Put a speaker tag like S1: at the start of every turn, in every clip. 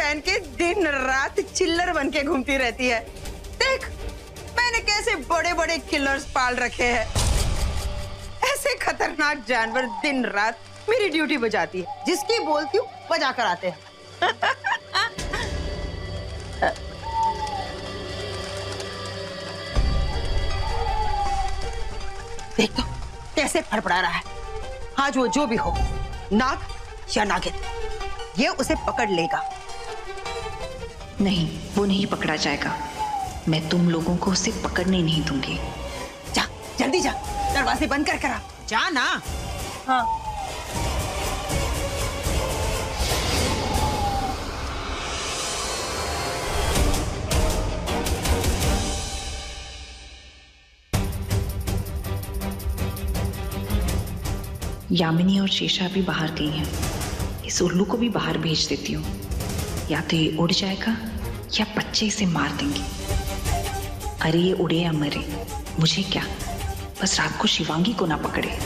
S1: पहन के दिन रात चिल्लर बन के घूमती रहती है। देख मैंने कैसे बड़े बड़े किलर्स पाल रखे हैं। ऐसे खतरनाक जानवर दिन रात मेरी ड्यूटी बजाती है, जिसकी बोलती हूँ बजा कर आते हैं। देख तो कैसे फड़फड़ा रहा है। आज वो जो भी हो, नाग या नागिन, ये उसे पकड़ लेगा।
S2: नहीं, वो नहीं पकड़ा जाएगा। मैं तुम लोगों को उसे पकड़ने नहीं दूंगी।
S1: जा जल्दी जा, दरवाजे बंद कर आ। जा ना। हाँ।
S2: यामिनी और शेषा भी बाहर गई हैं। इस उल्लू को भी बाहर भेज देती हूँ। या तो ये उड़ जाएगा या बच्चे इसे मार देंगे। अरे ये उड़े या मरे, मुझे क्या, बस रात को शिवांगी को ना पकड़े।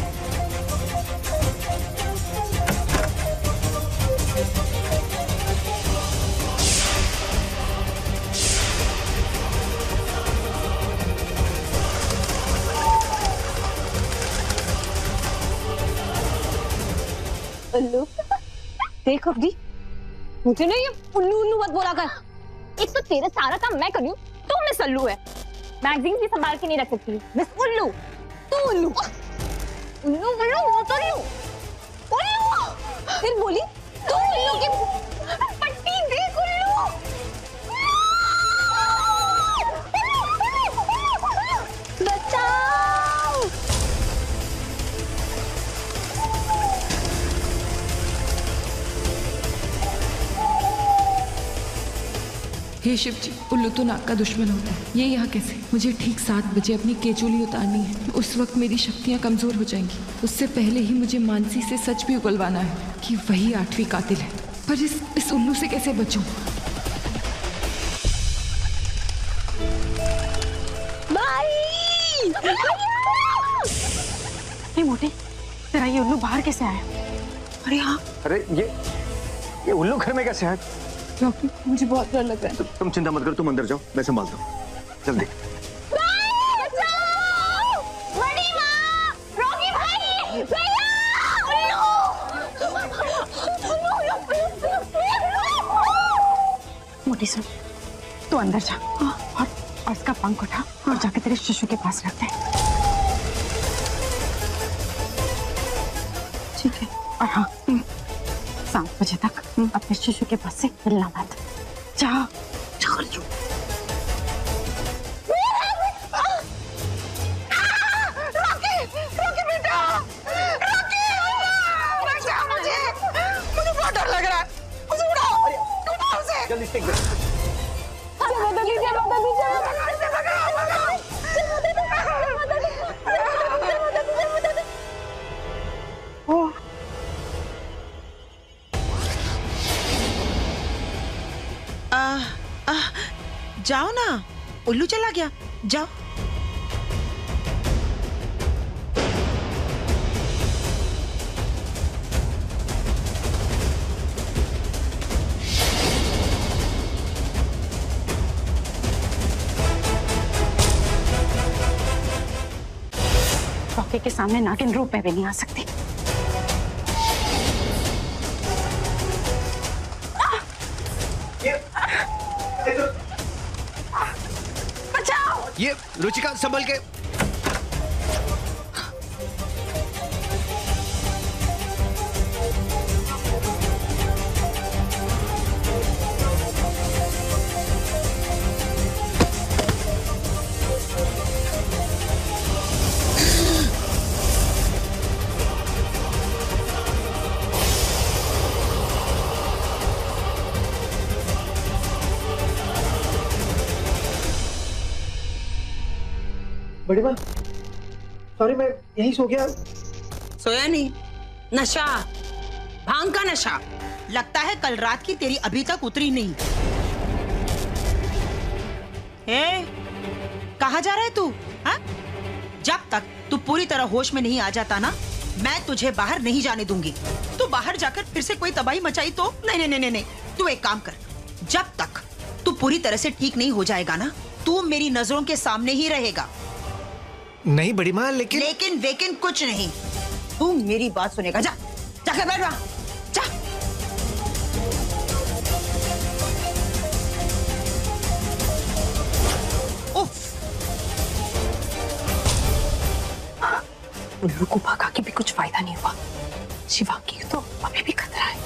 S3: उल्लू देख अब्दी, मुझे ना ये उल्लू उल्लू मत बोला कर। एक तो तेरा सारा काम मैं कर रही हूँ, तू मिस उल्लू है। मैगजीन भी संभाल के नहीं रख सकती। मिस उल्लू, तू उल्लू। उल्लू उल्लू वो तो नहीं हूँ। उल्लू फिर बोली तू उल्लू की पट्टी देख। उल्लू बचाओ।
S4: हे शिव जी, उल्लू तो नाग का दुश्मन होता है। ये यहाँ कैसे? मुझे ठीक 7 बजे अपनी केचुली उतारनी है। उस वक्त मेरी शक्तियाँ कमजोर हो जाएंगी। उससे पहले ही मुझे मानसी से सच भी उगलवाना है कि वही 8वीं कातिल है। पर इस उल्लू से कैसे बचूं?
S3: नहीं मोटे, तेरा ये उल्लू बाहर कैसे आया?
S1: अरे हाँ,
S5: अरे ये उल्लू घर में कैसे आया?
S4: मुझे बहुत डर लग रहा है।
S5: तुम चिंता मत करो, तुम अंदर जाओ, मैं संभालता हूँ। जल्दी।
S3: मोटी सुन, तू अंदर जा और इसका पंख उठा और जाके तेरे शिशु के पास रख दे। ठीक है? और हाँ, 7 बजे तक अपने शिशु के पास से हिलना मत। जा चल जो।
S1: रॉकी बेटा, रॉकी बचा मुझे बहुत डर लग रहा है। मुझे उठाओ उसे।
S5: जल्दी स्टिक दे।
S1: जाओ ना, उल्लू चला गया, जाओ।
S3: रॉकी के सामने नागिन रूप में भी नहीं आ सकती।
S5: ये रुचिका संभल के।
S6: बड़ी माँ, सॉरी मैं यहीं सो गया।
S1: सोया नहीं, नशा, भांग का नशा। लगता है कल रात की तेरी अभी तक उतरी नहीं। कहाँ जा रहा है तू? हाँ? जब तक तू पूरी तरह होश में नहीं आ जाता ना, मैं तुझे बाहर नहीं जाने दूंगी। तू बाहर जाकर फिर से कोई तबाही मचाई तो नहीं नहीं नहीं नहीं, तू एक काम कर, जब तक तू पूरी तरह से ठीक नहीं हो जाएगा ना, तू मेरी नजरों के सामने ही रहेगा।
S5: नहीं बड़ी माँ, लेकिन
S1: लेकिन कुछ नहीं। तू मेरी बात सुनेगा। जा, जाकर बैठ वहां, जा। उफ।
S2: उल्लू को भगा के भी कुछ फायदा नहीं हुआ। शिवांगी तो अभी भी खतरा है।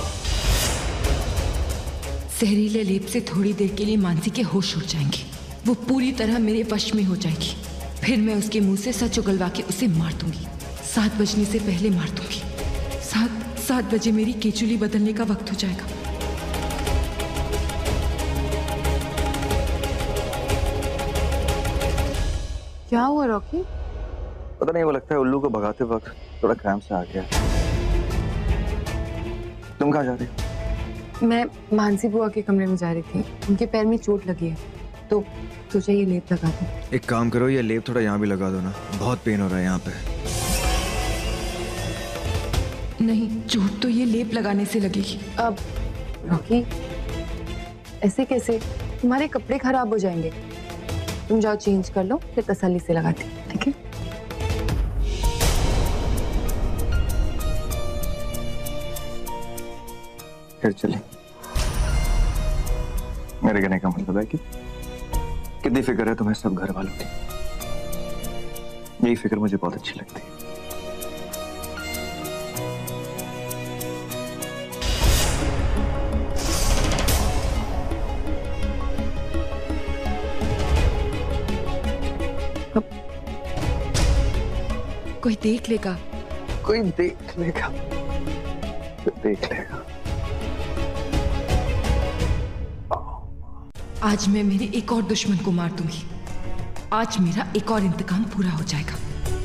S4: जहरीले लेप से थोड़ी देर के लिए मानसी के होश उड़ जाएंगे। वो पूरी तरह मेरे वश में हो जाएगी। फिर मैं उसके मुंह से सच उगलवा के उसे मार दूंगी। 7 बजने से पहले मार दूंगी। 7 बजे मेरी केचुली बदलने का वक्त हो जाएगा।
S7: क्या हुआ रॉकी?
S5: पता नहीं, वो लगता है उल्लू को भगाते वक्त थोड़ा क्रैम्प से आ गया। तुम कहाँ जा रही हो?
S7: मैं मानसी बुआ के कमरे में जा रही थी। उनके पैर में चोट लगी है तो सोचा ये लेप लगा दूं।
S5: एक काम करो, ये लेप थोड़ा यहाँ भी लगा दो ना, बहुत पेन हो रहा है यहाँ पे।
S4: नहीं, चोट तो ये लेप लगाने से लगेगी।
S7: अब रॉकी ऐसे कैसे? तुम्हारे कपड़े खराब हो जाएंगे। तुम जाओ चेंज कर लो, फिर तसल्ली से लगाती, ठीक है?
S5: फिर चले। मेरे कहने का मतलब है कि कितनी फिक्र है तुम्हें सब घर वालों की। यही फिक्र मुझे बहुत अच्छी लगती है।
S4: कोई देख लेगा।
S5: कोई देख लेगा तो देख लेगा।
S4: आज मैं मेरे एक और दुश्मन को मार दूंगी। आज मेरा एक और इंतकाम पूरा हो जाएगा।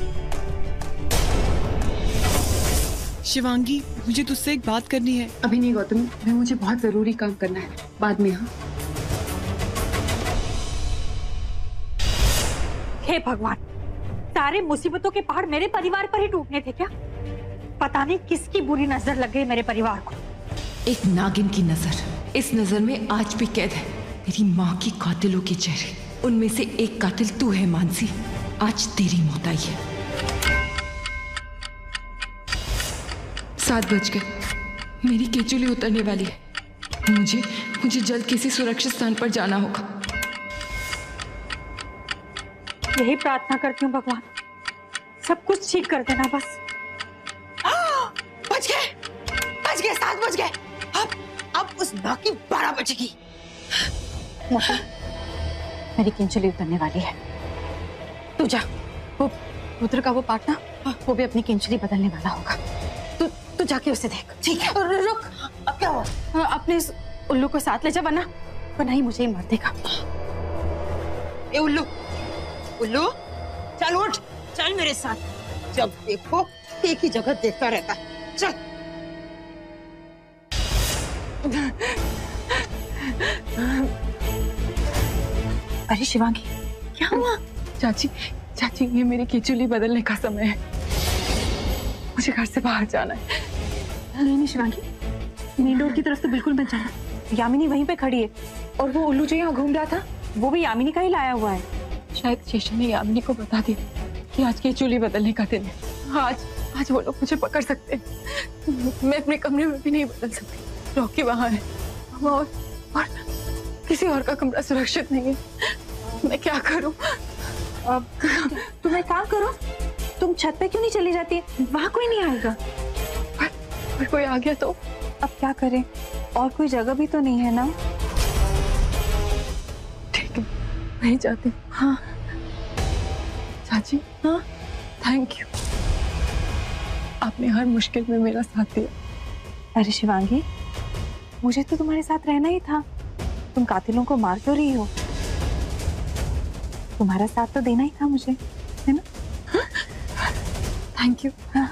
S8: शिवांगी, मुझे तुझसे एक बात करनी है।
S7: अभी नहीं गौतमी, मैं मुझे बहुत जरूरी काम करना है, बाद में। हाँ,
S3: हे भगवान, सारे मुसीबतों के पहाड़ मेरे परिवार पर ही टूटने थे क्या? पता नहीं किसकी बुरी नजर लग गई मेरे परिवार को।
S4: एक नागिन की नजर। इस नजर में आज भी कैद है मेरी माँ की कातिलों के चेहरे। उनमें से एक कातिल तू है मानसी। आज तेरी मौत आई है। 7 बज गए। मेरी केचुली उतरने वाली है। मुझे जल्द किसी सुरक्षित स्थान पर जाना होगा।
S3: यही प्रार्थना करती हूँ भगवान, सब कुछ ठीक कर देना बस।
S1: बज गए 7 बज गए। अब उस नाग की 12 बजेगी।
S3: मेरी केचुली उतरने वाली है। तू जा, वो रुद्र का वो पार्टनर, वो भी अपनी केचुली बदलने वाला होगा। तू जाके उसे देख। ठीक है। रुक, अब क्या हुआ? अपने इस उल्लू को साथ ले जा, वरना ही मुझे ही मार देगा।
S1: ए उल्लू, चल उठ, चल मेरे साथ। जब देखो एक ही जगह देखता रहता है। चल।
S3: अरे शिवांगी, क्या हुआ?
S7: चाची ये मेरी केचुली बदलने का समय है। मुझे घर से बाहर जाना है।
S3: नहीं शिवांगी, मेन डोर की तरफ तो बिल्कुल मत जाना। यामिनी वहीं पे खड़ी है, और वो उल्लू जो यहाँ घूम रहा था वो भी यामिनी का ही लाया हुआ है।
S7: शायद शेषा ने यामिनी को बता दिया कि आज केचुली बदलने का दिन है। आज वो लोग मुझे पकड़ सकते हैं। मैं अपने कमरे में भी नहीं बदल सकती। रॉकी वहां है और किसी और का कमरा सुरक्षित नहीं है। मैं क्या करूं?
S3: तुम एक काम करो, तुम छत पे क्यों नहीं चली जाती? वहां कोई नहीं आएगा।
S7: और कोई आ गया तो?
S3: अब क्या करें, और कोई जगह भी तो नहीं है ना।
S7: ठीक है, नहीं जाती।
S3: हाँ
S7: चाची।
S3: हाँ,
S7: थैंक यू, आपने हर मुश्किल में मेरा साथ दिया।
S3: अरे शिवांगी, मुझे तो तुम्हारे साथ रहना ही था। तुम कातिलों को मार क्यों रही हो? तुम्हारा साथ तो देना ही था मुझे, है ना?
S7: Thank you.
S3: हाँ।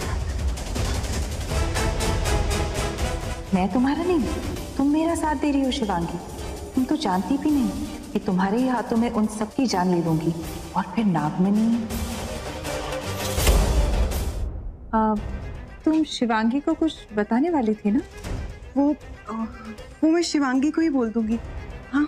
S3: मैं तुम्हारा नहीं, तुम मेरा साथ दे रही हो शिवांगी। तुम तो जानती भी नहीं कि तुम्हारे ही हाथों में उन सबकी जान ले लूंगी, और फिर नागमणि। तुम शिवांगी को कुछ बताने वाली थी ना?
S9: वो मैं शिवांगी को ही बोल दूंगी। हाँ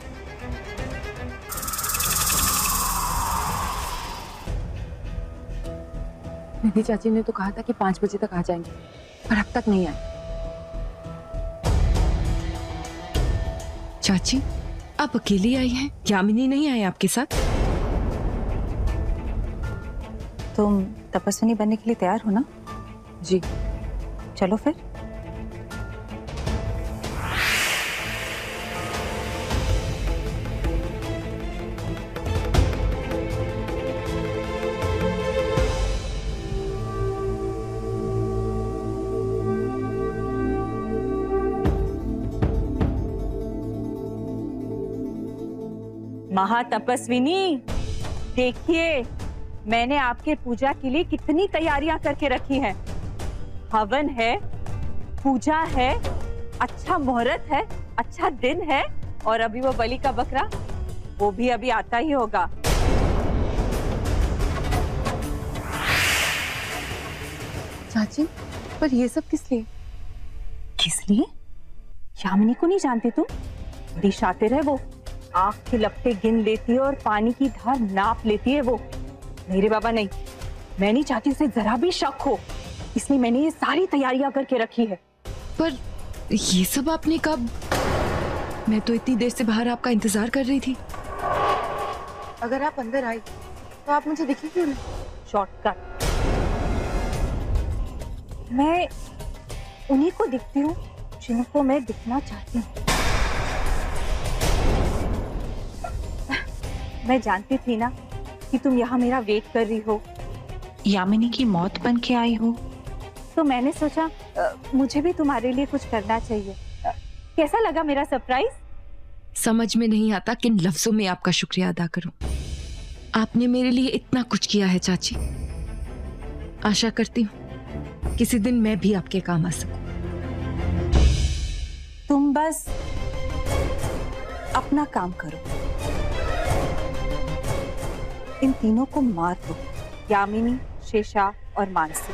S7: निधि चाची ने तो कहा था कि 5 बजे तक आ जाएंगे, पर अब तक नहीं आए।
S4: चाची आप अकेली आई हैं? यामिनी नहीं आए आपके साथ?
S2: तुम तपस्विनी बनने के लिए तैयार हो ना?
S7: जी।
S2: चलो फिर।
S10: महातपस्विनी, देखिए मैंने आपके पूजा के लिए कितनी तैयारियां करके रखी हैं। हवन है, पूजा है, अच्छा मुहूर्त है, अच्छा दिन है, और अभी वो बलि का बकरा वो भी अभी आता ही होगा।
S7: चाची पर ये सब किस लिए?
S10: किस लिए? यामिनी को नहीं जानती तुम? बड़ी शातिर है वो, आँख के लपटे गिन लेती है और पानी की धार नाप लेती है वो। मेरे बाबा नहीं, मैं नहीं चाहती उसे जरा भी शक हो, इसलिए मैंने ये सारी तैयारियां करके रखी है।
S4: पर ये सब आपने कब? मैं तो इतनी देर से बाहर आपका इंतजार कर रही थी।
S7: अगर आप अंदर आई तो आप मुझे दिखी क्यों नहीं?
S10: शॉर्टकट। मैं उन्हीं को दिखती हूँ जिनको मैं दिखना चाहती हूँ। मैं जानती थी ना कि तुम यहाँ मेरा वेट कर रही हो।
S2: यामिनी की मौत बन के आई हो
S10: तो मैंने सोचा मुझे भी तुम्हारे लिए कुछ करना चाहिए। कैसा लगा मेरा सरप्राइज?
S4: समझ में नहीं आता किन लफ्जों में आपका शुक्रिया अदा करूं। आपने मेरे लिए इतना कुछ किया है चाची। आशा करती हूँ किसी दिन मैं भी आपके काम आ सकूं।
S10: तुम बस अपना काम करो, इन तीनों को मार दो, यामिनी, शेषा और मानसी।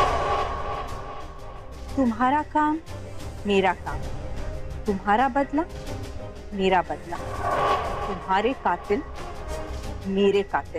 S10: तुम्हारा काम मेरा काम, तुम्हारा बदला मेरा बदला, तुम्हारे कातिल मेरे कातिल।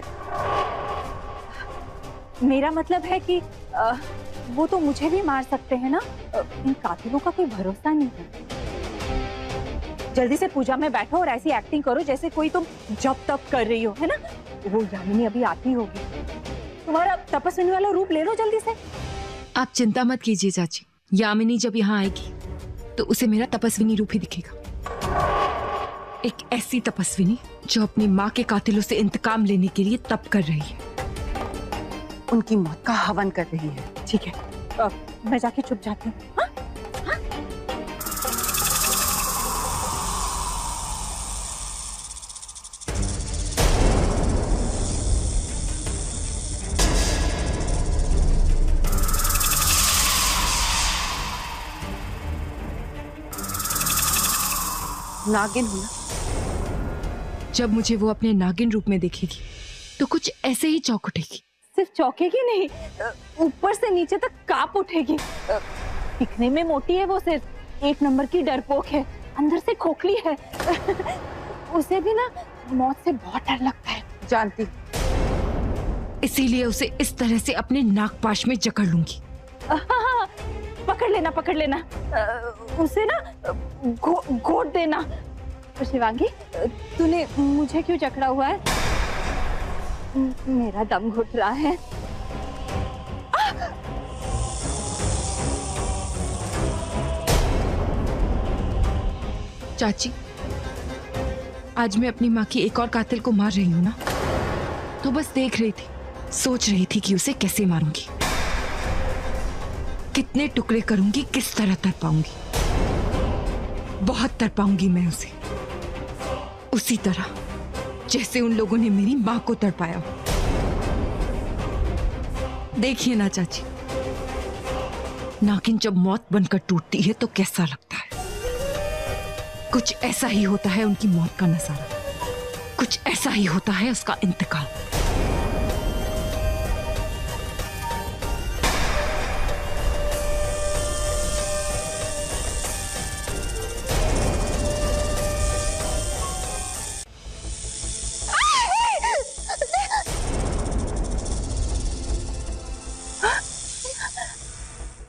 S10: मेरा मतलब है कि वो तो मुझे भी मार सकते हैं ना, इन कातिलों का कोई भरोसा नहीं है। जल्दी से पूजा में बैठो और ऐसी एक्टिंग करो जैसे कोई तुम जब तब कर रही हो, है ना? वो यामिनी अभी आती होगी, तुम्हारा तपस्विनी वाला रूप ले लो जल्दी से।
S4: आप चिंता मत कीजिए चाची, यामिनी जब यहाँ आएगी तो उसे मेरा तपस्विनी रूप ही दिखेगा। एक ऐसी तपस्विनी जो अपनी माँ के कातिलों से इंतकाम लेने के लिए तप कर रही है,
S7: उनकी मौत का हवन कर रही है।
S10: ठीक है, मैं जाके छुप जाती हूँ। हाँ? हाँ?
S7: नागिन हूं ना?
S4: जब मुझे वो अपने नागिन रूप में देखेगी तो कुछ ऐसे ही चौंक उठेगी।
S10: सिर्फ चौंकेगी नहीं, ऊपर से नीचे तक कांप उठेगी। दिखने में मोटी है वो, सिर्फ 1 नंबर की डरपोक है, अंदर से खोखली है। उसे भी ना मौत से बहुत डर लगता है।
S7: जानती,
S4: इसीलिए उसे इस तरह से अपने नागपाश में जकड़ लूंगी।
S10: हाँ, पकड़ लेना, पकड़ लेना, उसे ना घोट देना। शिवांगी, तूने मुझे क्यों जकड़ा हुआ है? मेरा दम घुट रहा है।
S4: चाची, आज मैं अपनी माँ की एक और कातिल को मार रही हूँ ना, तो बस देख रही थी, सोच रही थी कि उसे कैसे मारूंगी, कितने टुकड़े करूंगी, किस तरह तड़पाऊंगी। बहुत तड़पाऊंगी मैं उसे, उसी तरह जैसे उन लोगों ने मेरी माँ को तड़पाया। देखिए ना चाची, नागिन जब मौत बनकर टूटती है तो कैसा लगता है। कुछ ऐसा ही होता है उनकी मौत का नजारा, कुछ ऐसा ही होता है उसका इंतकाल।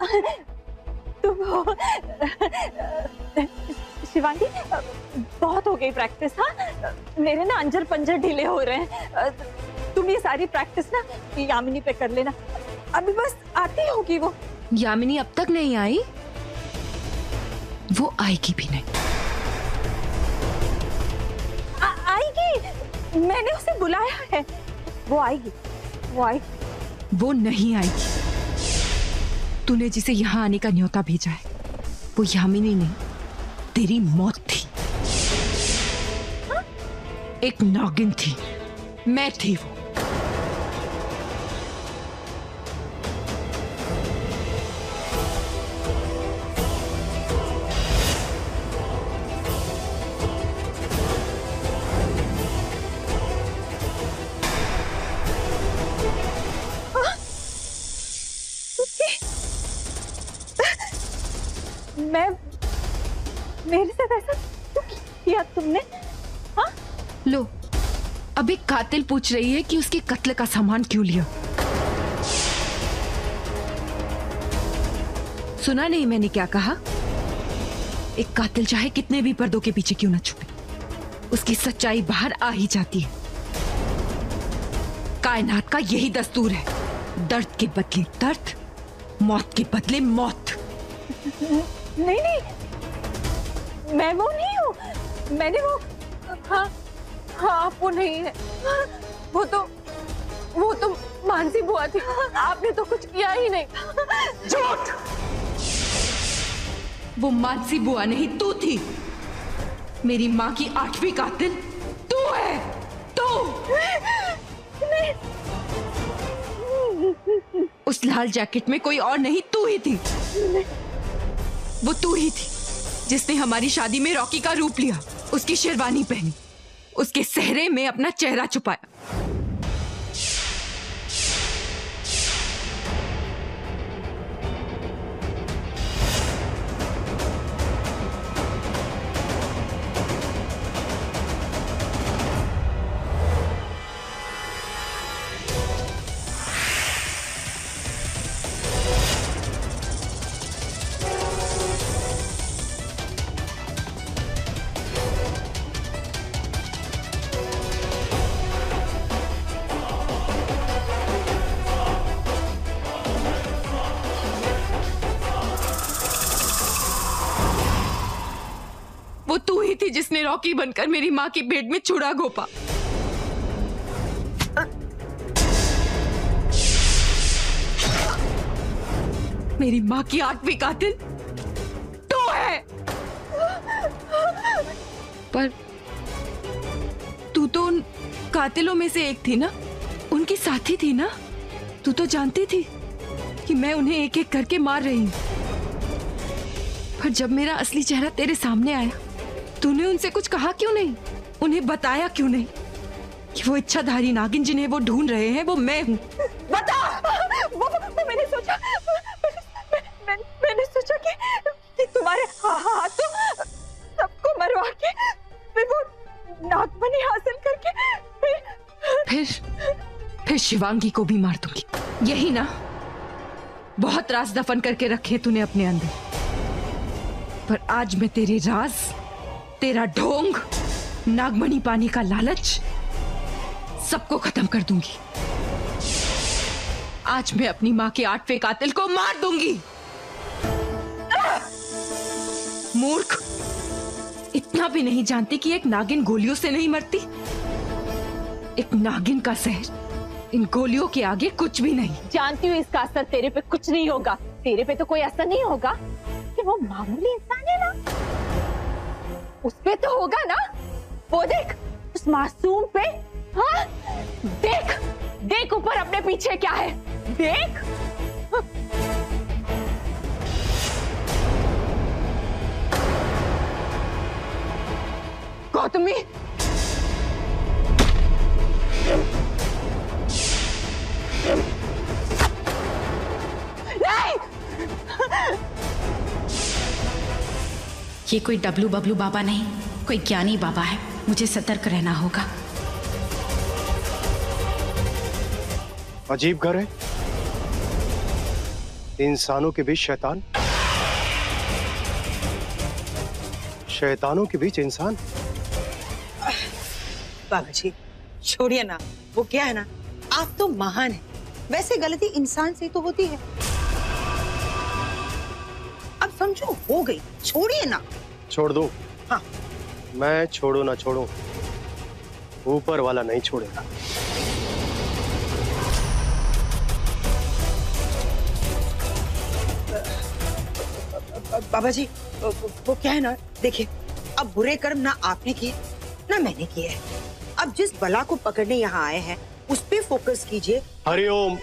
S10: तुम शिवांगी, बहुत हो गई प्रैक्टिस। हाँ, मेरे ना अंजर पंजर ढीले हो रहे हैं। तुम ये सारी प्रैक्टिस ना यामिनी पे कर लेना, अभी बस आती होगी वो।
S4: यामिनी अब तक नहीं आई, वो आएगी भी नहीं।
S10: आएगी, मैंने उसे बुलाया है, वो आएगी, वो आएगी।
S4: वो नहीं आएगी। तूने जिसे यहाँ आने का न्योता भेजा है वो यामिनी नहीं, तेरी मौत थी। एक नागिन थी, मैं थी वो।
S10: मेरे साथ ऐसा क्यों किया तुमने? हाँ?
S4: लो, अब एक कातिल पूछ रही है कि उसके कत्ल का सामान क्यों लिया। सुना नहीं मैंने क्या कहा? एक कातिल चाहे कितने भी पर्दों के पीछे क्यों न छुपे, उसकी सच्चाई बाहर आ ही जाती है। कायनात का यही दस्तूर है, दर्द के बदले दर्द, मौत के बदले मौत।
S10: नहीं नहीं, मैं वो नहीं हूँ, मैंने वो, हाँ हाँ वो नहीं है, वो तो मानसी बुआ थी, आपने तो कुछ किया ही नहीं।
S4: झूठ! वो मानसी बुआ नहीं, तू थी। मेरी माँ की 8वीं कातिल तू है, तू।
S10: नहीं।
S4: उस लाल जैकेट में कोई और नहीं, तू ही थी। वो तू ही थी जिसने हमारी शादी में रॉकी का रूप लिया, उसकी शेरवानी पहनी, उसके सेहरे में अपना चेहरा छुपाया। वो तू ही थी जिसने रॉकी बनकर मेरी माँ की पेट में छुरा घोंपा। मेरी माँ की 8वीं कातिल तू है। पर तू तो उन कातिलों में से एक थी ना, उनकी साथी थी ना। तू तो जानती थी कि मैं उन्हें एक एक करके मार रही हूं। पर जब मेरा असली चेहरा तेरे सामने आया, तूने उनसे कुछ कहा क्यों नहीं? उन्हें बताया क्यों नहीं कि वो इच्छाधारी नागिन जिन्हें वो ढूंढ रहे हैं वो मैं हूँ?
S10: बता। वो मैंने सोचा, मैंने सोचा कि तुम्हारे हाथों सबको मरवा के फिर वो नागमणि हासिल करके
S4: फिर शिवांगी को भी मार दूंगी। यही ना? बहुत राज दफन करके रखे तूने अपने अंदर, पर आज मैं तेरे राज, तेरा ढोंग, नागमणि पाने का लालच सबको खत्म कर दूंगी। आज मैं अपनी मां के 8वें कातिल को मार दूंगी। मूर्ख, इतना भी नहीं जानती कि एक नागिन गोलियों से नहीं मरती। एक नागिन का जहर इन गोलियों के आगे कुछ भी नहीं।
S10: जानती हूँ इसका असर तेरे पे कुछ नहीं होगा, तेरे पे तो कोई असर नहीं होगा, कि वो मामूली इंसान है ना, उस पे तो होगा ना। वो देख उस मासूम पे, हाँ देख देख ऊपर अपने पीछे क्या है, देख। गौतमी,
S11: ये कोई डब्लू बबलू बाबा नहीं, कोई ज्ञानी बाबा है। मुझे सतर्क रहना होगा।
S12: अजीब घर है। इंसानों के बीच शैतान, शैतानों के बीच इंसान।
S1: बाबा जी छोड़िए ना, वो क्या है ना, आप तो महान हैं, वैसे गलती इंसान से तो होती है। अब समझो हो गई, छोड़िए ना।
S12: छोड़ दो?
S1: हाँ।
S12: मैं छोड़ू ना छोड़ू, ऊपर वाला नहीं छोड़ेगा।
S1: बाबा जी वो क्या है ना, देखिए अब बुरे कर्म ना आपने किए ना मैंने किए हैं। अब जिस बला को पकड़ने यहाँ आए हैं उस पे फोकस कीजिए।
S12: हरिओम।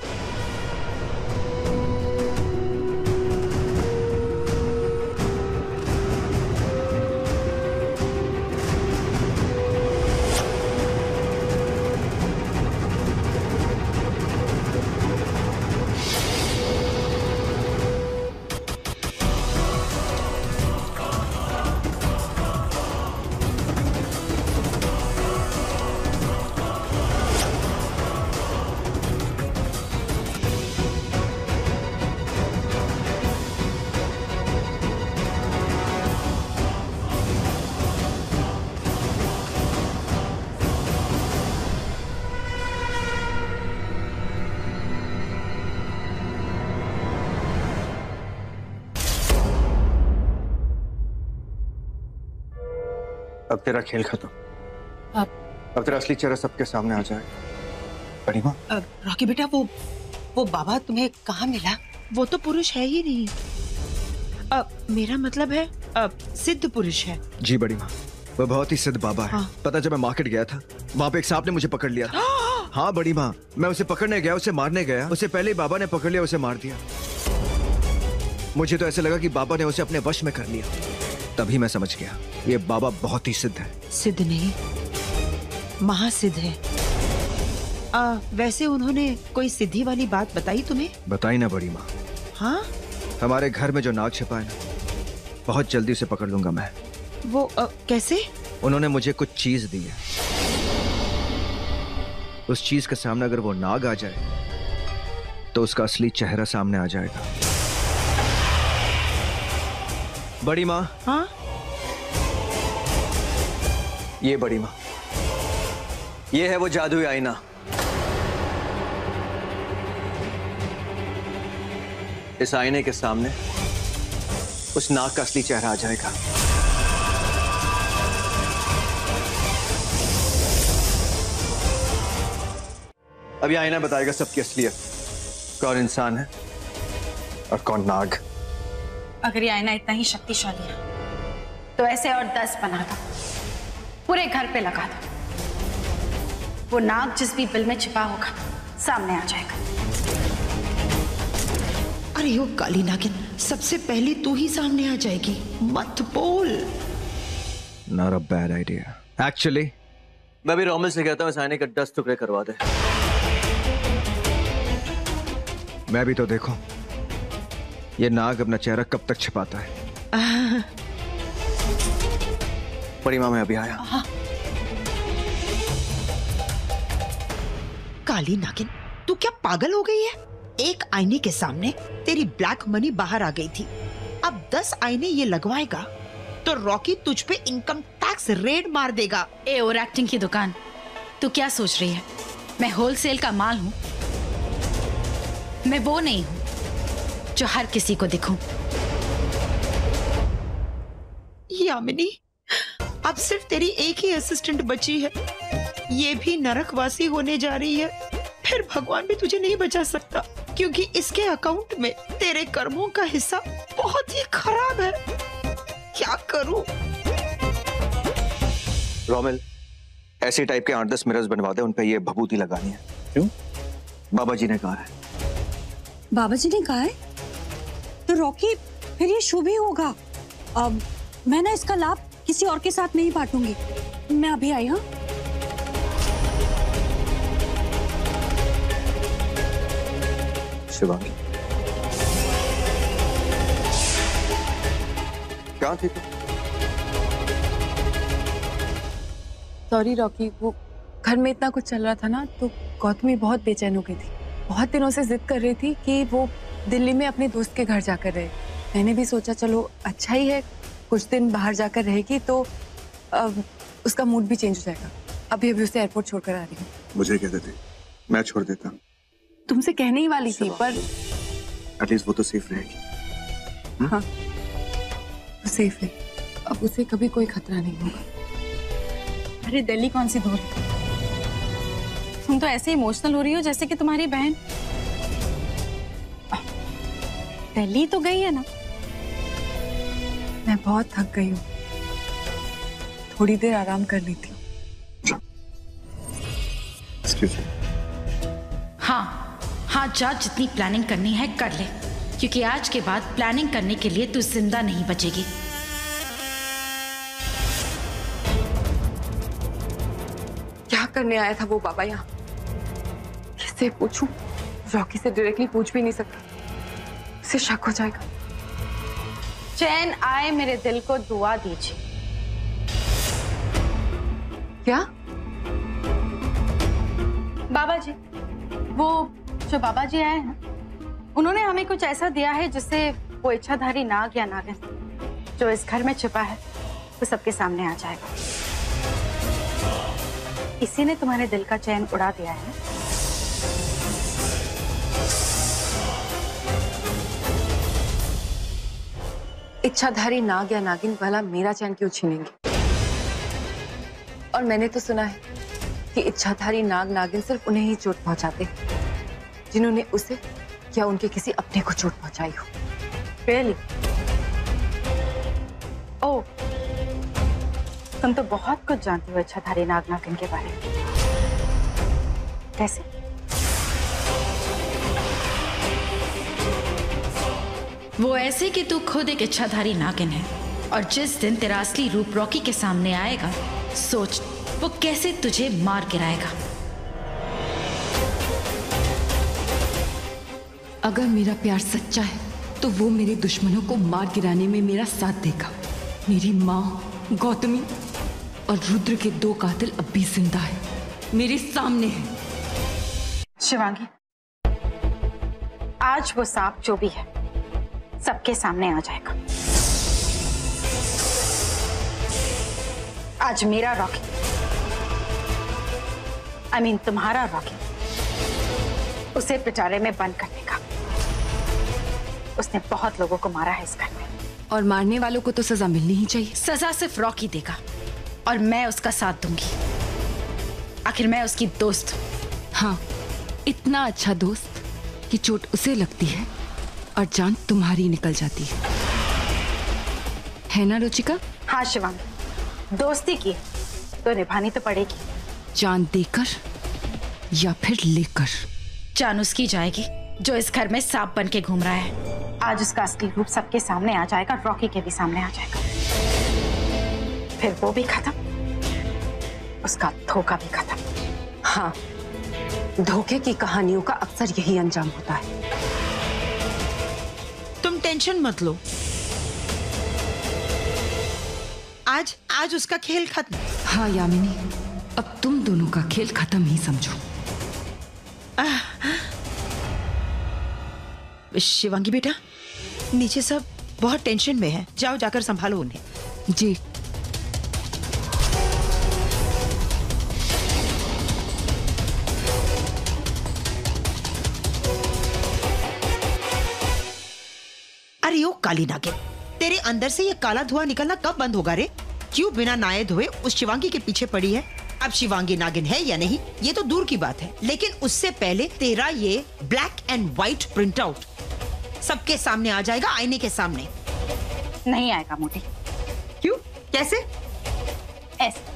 S5: अब तेरा खेल खत्म। अब तेरा असली चेहरा सबके सामने आ जाएगा। बड़ी माँ।
S1: रॉकी बेटा वो बाबा तुम्हें कहाँ मिला?
S13: वो तो पुरुष है ही नहीं। मेरा मतलब है सिद्ध पुरुष है।
S5: जी बड़ी माँ, वो बहुत ही सिद्ध बाबा है। हाँ। पता जब मैं मार्केट गया था, वहाँ पे एक सांप ने मुझे पकड़ लिया था। हाँ बड़ी माँ, मैं उसे पकड़ने गया, उसे मारने गया, उससे पहले ही बाबा ने पकड़ लिया, उसे मार दिया। मुझे तो ऐसे लगा कि बाबा ने उसे अपने वश में कर लिया। तभी मैं समझ गया ये बाबा बहुत ही सिद्ध है।
S13: सिद्ध नहीं, महासिद्ध है। वैसे उन्होंने कोई सिद्धि वाली बात बताई तुम्हें?
S5: बताई ना बड़ी माँ।
S13: हाँ?
S5: हमारे घर में जो नाग छिपा है ना, बहुत जल्दी उसे पकड़ लूंगा मैं।
S13: वो कैसे?
S5: उन्होंने मुझे कुछ चीज दी है। उस चीज के सामने अगर वो नाग आ जाए तो उसका असली चेहरा सामने आ जाएगा। बड़ी माँ।
S13: हाँ?
S5: ये बड़ी माँ, ये है वो जादुई आईना। इस आईने के सामने उस नाग का असली चेहरा आ जाएगा। अब ये आईना बताएगा सबकी असलियत, कौन इंसान है और कौन नाग।
S11: अगर ये आईना इतना ही शक्तिशाली है तो ऐसे और 10 बना दो, पूरे घर पे लगा दो। वो नाग जिस भी बिल में छिपा होगा सामने आ जाएगा।
S13: अरे वो काली नागिन, सबसे पहले तू ही सामने आ जाएगी, मत बोल।
S5: Not a bad idea. Actually, मैं भी रोमल से कहता हूँ इस आईने के 10 टुकड़े करवा दे। मैं भी तो देखो ये नाग अपना चेहरा कब तक छिपाता है। बड़ी माँ मैं अभी आया।
S13: काली नागिन, तू क्या पागल हो गई है? एक आईने के सामने तेरी ब्लैक मनी बाहर आ गई थी, अब 10 आईने ये लगवाएगा तो रॉकी तुझ पे इनकम टैक्स रेड मार देगा।
S11: ए ओवर एक्टिंग की दुकान, तू क्या सोच रही है मैं होलसेल का माल हूँ? मैं वो नहीं हूँ जो हर किसी को दिखूं।
S13: यामिनी, अब सिर्फ तेरी एक ही असिस्टेंट बची है, ये भी नरकवासी होने जा रही है। फिर भगवान भी तुझे नहीं बचा सकता, क्योंकि इसके अकाउंट में तेरे कर्मों का हिस्सा बहुत ही खराब है। क्या करूं?
S5: रोमिल, ऐसे टाइप के 8-10 मिरर्स बनवा दे, उन पे ये भभूति लगानी है। क्यों? बाबा जी ने कहा है।
S10: बाबा जी ने कहा है? तो रॉकी फिर ये शुभ ही होगा। अब मैं ना इसका लाभ किसी और के साथ नहीं बांटूंगी। मैं अभी आई। हाँ
S5: शिवांगी, क्या थी तू?
S7: सॉरी रॉकी, वो घर में इतना कुछ चल रहा था ना, तो गौतमी बहुत बेचैन हो गई थी। बहुत दिनों से जिद कर रही थी कि वो दिल्ली में अपने दोस्त के घर जाकर रहे। मैंने भी सोचा चलो अच्छा ही है, कुछ दिन बाहर जाकर रहेगी तो उसका मूड भी चेंज हो जाएगा। अभी अभी उसे एयरपोर्ट छोड़कर आ रही हूँ।
S14: मुझे कह देते, मैं छोड़ देता।
S7: तुमसे कहने ही वाली थी, पर
S14: एटलीस्ट वो तो सेफ रहेगी।
S7: हाँ वो सेफ है, अब उसे कभी कोई खतरा नहीं होगा।
S11: अरे दिल्ली कौन सी दूर है? तुम तो ऐसे इमोशनल हो रही हो जैसे कि तुम्हारी बहन दिल्ली तो गई है ना।
S7: मैं बहुत थक गई हूँ, थोड़ी देर आराम कर लेती हूँ।
S11: हाँ जा, जितनी प्लानिंग करनी है कर ले, क्योंकि आज के बाद प्लानिंग करने के लिए तू जिंदा नहीं बचेगी।
S7: क्या करने आया था वो बाबा यहाँ? किससे पूछूं? रॉकी से डायरेक्टली पूछ भी नहीं सकती, उसे शक हो जाएगा।
S11: चैन आए मेरे दिल को दुआ दीजिए।
S7: क्या?
S11: बाबा जी, वो जो बाबा जी आए हैं उन्होंने हमें कुछ ऐसा दिया है जिससे वो इच्छाधारी नाग या नागिन जो इस घर में छिपा है वो सबके सामने आ जाएगा। इसी ने तुम्हारे दिल का चैन उड़ा दिया है।
S7: इच्छाधारी नाग या नागिन भला मेरा चैन क्यों छीनेंगे? और मैंने तो सुना है कि इच्छाधारी नाग नागिन सिर्फ उन्हें ही चोट पहुंचाते हैं जिन्होंने उसे या उनके किसी अपने को चोट पहुंचाई हो।
S11: Really? ओह, तुम तो बहुत कुछ जानती हो इच्छाधारी नाग नागिन के बारे में। कैसे? वो ऐसे कि तू खुद एक इच्छाधारी नागिन है, और जिस दिन तेरा असली रूप रॉकी के सामने आएगा, सोच वो कैसे तुझे मार गिराएगा।
S4: अगर मेरा प्यार सच्चा है तो वो मेरे दुश्मनों को मार गिराने में मेरा साथ देगा। मेरी माँ, गौतमी और रुद्र के 2 कातिल अब भी जिंदा है, मेरे सामने है।
S11: शिवांगी, आज वो सांप जो भी है सबके सामने आ जाएगा। आज मेरा रॉकी, I mean तुम्हारा रॉकी, उसे पिटारे में बंद कर देगा। उसने बहुत लोगों को मारा है इस घर में,
S4: और मारने वालों को तो सजा मिलनी ही चाहिए।
S11: सजा सिर्फ रॉकी देगा और मैं उसका साथ दूंगी। आखिर मैं उसकी दोस्त।
S4: हाँ, इतना अच्छा दोस्त कि चोट उसे लगती है और जान तुम्हारी निकल जाती है ना रुचिका?
S11: हाँ शिवांगी, दोस्ती की तो निभानी तो पड़ेगी।
S4: जान देकर या फिर लेकर?
S11: जान उसकी जाएगी जो इस घर में सांप बन के घूम रहा है। आज उसका असली रूप सबके सामने आ जाएगा, रॉकी के भी सामने आ जाएगा। फिर वो भी खत्म, उसका धोखा भी खत्म।
S7: हाँ, धोखे की कहानियों का अक्सर यही अंजाम होता है।
S13: तुम टेंशन मत लो, आज उसका खेल खत्म।
S4: हाँ यामिनी, अब तुम दोनों का खेल खत्म ही समझो।
S13: शिवांगी बेटा, नीचे सब बहुत टेंशन में है, जाओ जाकर संभालो उन्हें।
S4: जी।
S13: अरे ओ काली नागिन, तेरे अंदर से ये काला धुआं निकलना कब बंद होगा रे? क्यों बिना नहाए धोए उस शिवांगी के पीछे पड़ी है? अब शिवांगी नागिन है या नहीं ये तो दूर की बात है, लेकिन उससे पहले तेरा ये black and white print out सबके सामने आ जाएगा, आईने के सामने।
S11: नहीं आएगा मोटी।
S13: क्यों? कैसे?
S11: ऐसे।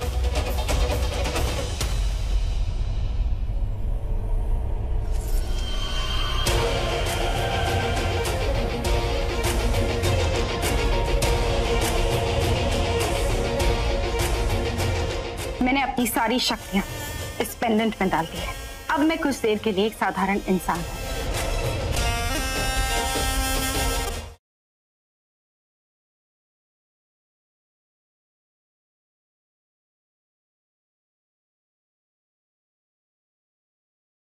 S11: मैंने अपनी सारी शक्तियां इस पेंडेंट में डाल दी है। अब मैं कुछ देर के लिए एक साधारण इंसान हूं।